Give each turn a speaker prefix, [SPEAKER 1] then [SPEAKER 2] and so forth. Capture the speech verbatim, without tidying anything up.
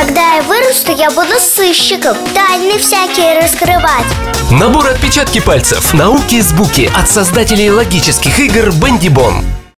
[SPEAKER 1] Когда я вырасту, я буду сыщиком, тайны всякие раскрывать.
[SPEAKER 2] Набор отпечатки пальцев «Науки с Буки» от создателей логических игр Бендибон.